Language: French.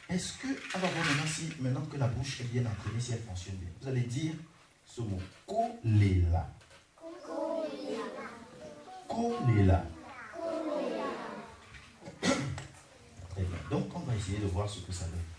Est-ce que, alors maintenant, maintenant que la bouche est bien entraînée, si elle fonctionne bien, vous allez dire ce mot, kolela. Kolela. Très bien. Donc, on va essayer de voir ce que ça donne.